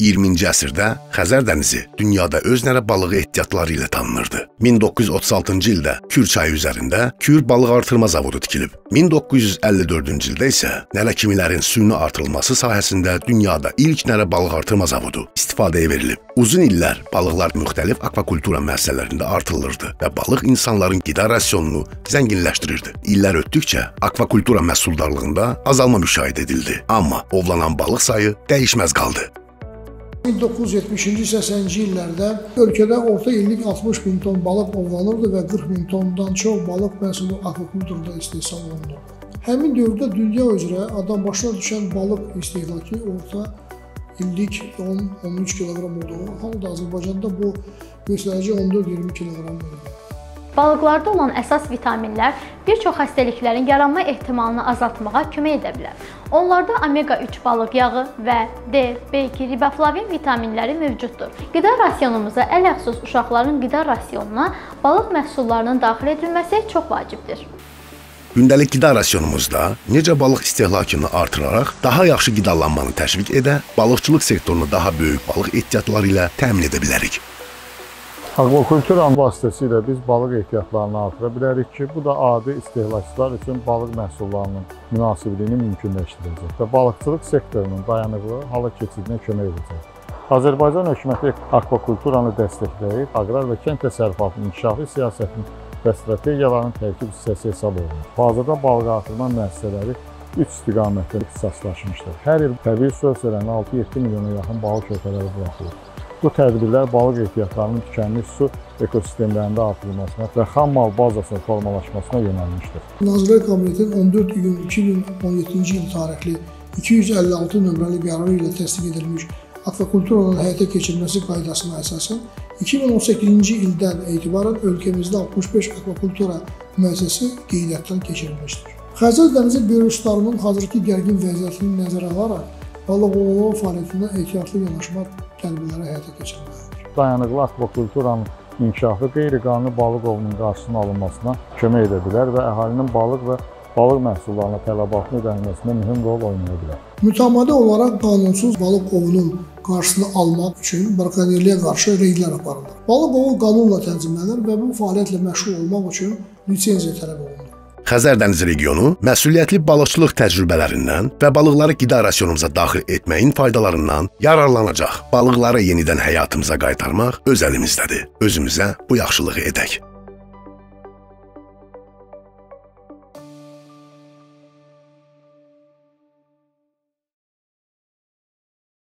20-ci əsrdə Xəzər dənizi dünyada öz nərə balığı ehtiyatları ilə tanınırdı. 1936-cı ildə Kür çayı üzərində Kür balıq artırma zavodu tikilib. 1954-cü ildə isə nərə kimilərin süni artırılması sahəsində dünyada ilk nərə balıq artırma zavodu istifadəyə verilib. Uzun illər balıqlar müxtəlif akvakultura müəssisələrində artırılırdı və balıq insanların qida rasionunu zənginləşdirirdi. İllər ötdükcə akvakultura məhsuldarlığında azalma müşahidə edildi. Amma ovlanan balıq sayı dəyişməz qaldı. 1970-80-ci illərdə ölkədə orta illik 60 min ton balıq ovlanırdı və 40 min tondan çox balıq məhsulu akvakulturda istehsal olunurdu. Həmin dövrdə dünya üzrə adam başına düşən balıq istehlakı orta illik 10-13 kiloqram olduğu halda Azərbaycanda bu göstərici 14-20 kiloqram oldu. Balıqlarda olan əsas vitaminlər bir çox xəstəliklərin yaranma ehtimalını azaltmağa kömək edə bilər. Onlarda omega-3 balıq yağı və D, B2, riboflavin vitaminləri mövcuddur. Qida rasionumuza ələxüsus uşaqların qida rasionuna balıq məhsullarının daxil edilməsi çox vacibdir. Gündəlik qida rasionumuzda necə balıq istehlakını artıraraq daha yaxşı qidalanmanı təşviq edə, balıqçılıq sektorunu daha böyük balıq ehtiyatları ilə təmin edə bilərik. Akvakulturanın vasitəsilə biz balıq ehtiyatlarını artıra bilərik ki, bu da adi istehlakçılar üçün balıq məhsullarının münasibliyini mümkünləşdirəcək və balıqçılıq sektorunun dayanıqlı hala keçidinə kömək edəcək. Azərbaycan hökuməti akvakulturanı dəstəkləyib, aqrar və kənd təsərrüfatının inkişafı siyasətinin və strategiyalarının tərkib hissəsi hesab olunur. Bazada balıq artırma müəssisələri 3 istiqamətdə ixtisaslaşmışdır. Hər il təbii su ölçələrində 6-7 milyona yaxın balıq körpələri buraxılır. Bu tədbirlər balıq ehtiyatlarının tükənmiş su ekosistemlərində artırılmasına və xam mal bazasının formalaşmasına yönəlmişdir. Nazirlər Kabinetinin 14 iyun 2017-ci il tarixli 256 nömrəli qərarı ilə təsdiq edilmiş akvakulturanın həyata keçirilməsi qaydasına əsasən 2018-ci ildən etibarən ölkəmizdə 65 akvakultura müəssisəsi qeydiyyatdan keçirilmişdir. Xəzər dənizi biologlarının hazırki gərgin vəziyyətini nəzərə alaraq balıq ovlama fəaliyyətində ehtiyatlı yanaşma tədbirləri həyata keçirilməlidir. Dayanıqlı akvakulturanın inkişafı qeyri-qanuni balıq ovunun qarşısının alınmasına kömək edə bilər və əhalinin balıq və balıq məhsullarına tələbatının ödənilməsində mühüm rol oynaya bilər. Mütəmadi olaraq qanunsuz balıq ovunun qarşısını almaq üçün brakonyerliyə qarşı reydlər aparılır. Balıq ovu qanunla tənzimlənir və bu fəaliyyətlə məşğul olmaq üçün lisenziya tələb olunur. Xəzər dənizi regionu məsuliyyətli balıqçılıq təcrübələrindən və balıqları qida rasionumuza daxil etməyin faydalarından yararlanacaq. Balıqları yenidən həyatımıza qaytarmaq öz əlimizdədir. Özümüzə bu yaxşılığı edək.